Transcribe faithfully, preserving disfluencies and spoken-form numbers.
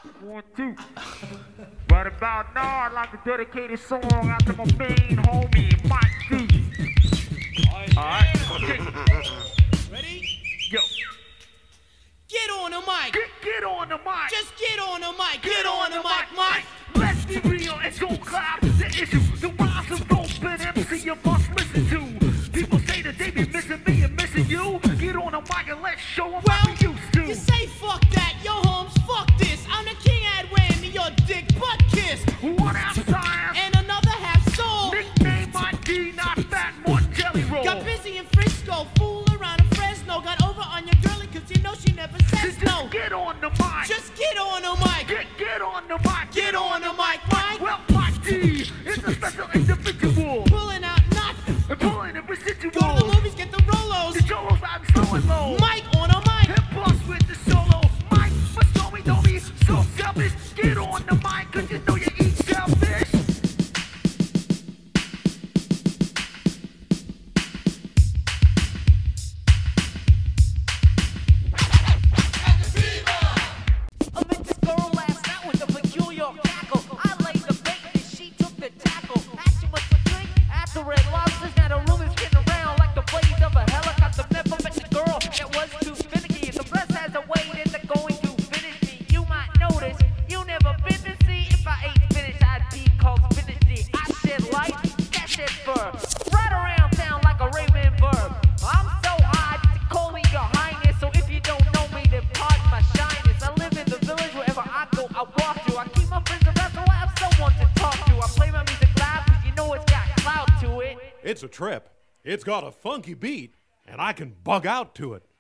One, two. Right about now, I'd like to dedicate a song out to my main homie, Mike D. Alright, okay. Ready? Yo. Get on the mic. Get, get on the mic. Just get on the mic. Get, get on, on the mic, Mike. Let's be real and don't cloud the issue. The rhymes of Run-D M C you must listen to. People say that they be missing me and missing you. Get on the mic and let's show them well, what we used to. You say fuck that, yo Holmes, fuck this. I'm the king at whammy, your dick butt kiss. One half science and another half soul. Nickname my D, not fat, more jelly roll. Got busy in Frisco, fool around in Fresno. Got over on your girlie cause you know she never says Just no. Get on the mic. Just get on the mic. Get, get on the mic. Get on the mic, Mike. Well, Mike D is a special individual. Pulling out nuts. And pulling the residual. Go to the movies, get the Rolos. The Jolos out slow and low. Mike on a mic. Hip plus with the solo. Mike, but don't be, don't be so selfish. Get on the mic cause you know you eat shellfish. I met this girl last night with a peculiar cackle. I laid the bait and she took the tackle. Had too much to drink after red lobsters. Now the room is getting around like the blaze of a helicopter. Never met the girl that was too finicky. The rest has a way that they're going to finish me. You might notice you never been to see. If I ate spinach, I'd be called spinachy. I shed light, that shed fur. Right around town like a raven bird. I'm so high to call me your highness. So if you don't know me, then pardon my shyness. I live in the village, wherever I go, I walk to. I keep my friends around so I have someone to talk to. I play my music loud cause you know it's got clout to it. It's a trip. It's got a funky beat, and I can bug out to it.